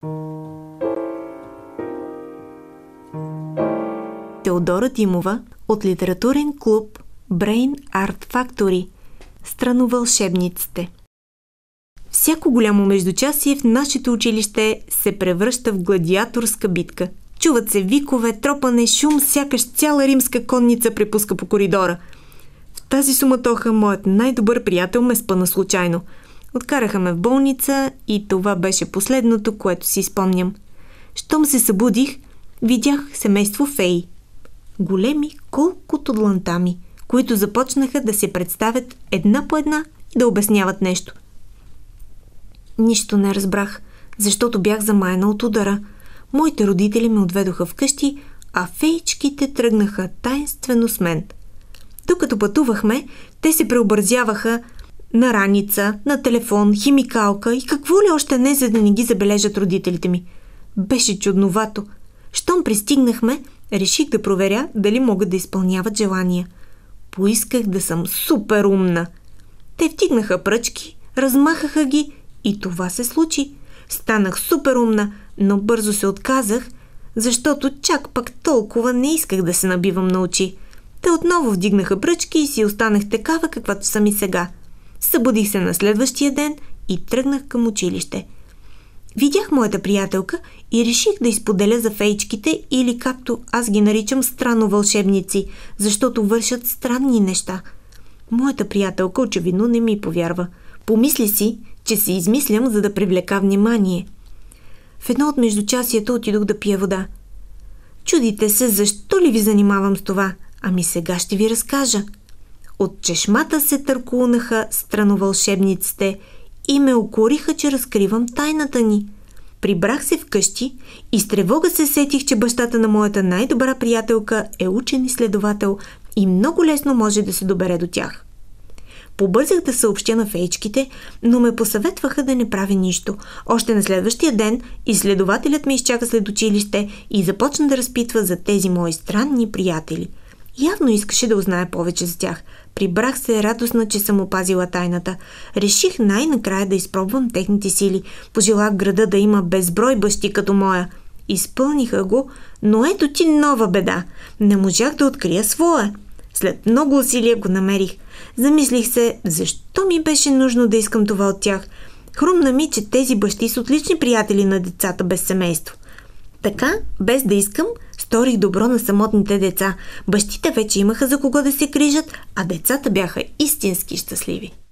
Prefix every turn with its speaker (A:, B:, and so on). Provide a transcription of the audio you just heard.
A: Теодора Димова от литературен клуб Brain Art Factory. Страновълшебниците. Всяко голямо междучасие в нашето училище се превръща в гладиаторска битка. Чуват се викове, тропане, шум, сякаш цяла римска конница препуска по коридора. В тази суматоха моят най-добър приятел ме спъна случайно. Откараха ме в болница и това беше последното, което си спомням. Щом се събудих, видях семейство феи. Големи колкото дланта ми, които започнаха да се представят една по една и да обясняват нещо. Нищо не разбрах, защото бях замаяна от удара. Моите родители ме отведоха вкъщи, а феичките тръгнаха таинствено с мен. Докато пътувахме, те се преобразяваха на раница, на телефон, химикалка и какво ли още не, за да не ги забележат родителите ми. Беше чудновато. Щом пристигнахме, реших да проверя дали могат да изпълняват желания. Поисках да съм супер умна. Те втигнаха пръчки, размахаха ги и това се случи. Станах супер умна, но бързо се отказах, защото чак пък толкова не исках да се набивам на очи. Те отново вдигнаха пръчки и си останах такава, каквато съм и сега. Събудих се на следващия ден и тръгнах към училище. Видях моята приятелка и реших да изподеля за феичките, или както аз ги наричам, страновълшебници, защото вършат странни неща. Моята приятелка очевидно не ми повярва. Помисли си, че си измислям, за да привлека внимание. В едно от междучасията отидох да пия вода. Чудите се, защо ли ви занимавам с това? Ами сега ще ви разкажа. От чешмата се търкулнаха страновълшебниците и ме укориха, че разкривам тайната ни. Прибрах се вкъщи и с тревога се сетих, че бащата на моята най-добра приятелка е учен изследовател и много лесно може да се добере до тях. Побързах да съобщя на феичките, но ме посъветваха да не правя нищо. Още на следващия ден изследователят ме изчака след училище и започна да разпитва за тези мои странни приятели. Явно искаше да узнае повече за тях. Прибрах се радостна, че съм опазила тайната. Реших най-накрая да изпробвам техните сили. Пожелах града да има безброй бащи като моя. Изпълниха го, но ето ти нова беда. Не можах да открия своя. След много усилия го намерих. Замислих се, защо ми беше нужно да искам това от тях. Хрумна ми, че тези бащи са отлични приятели на децата без семейство. Така, без да искам, сторих добро на самотните деца. Бащите вече имаха за кого да се грижат, а децата бяха истински щастливи.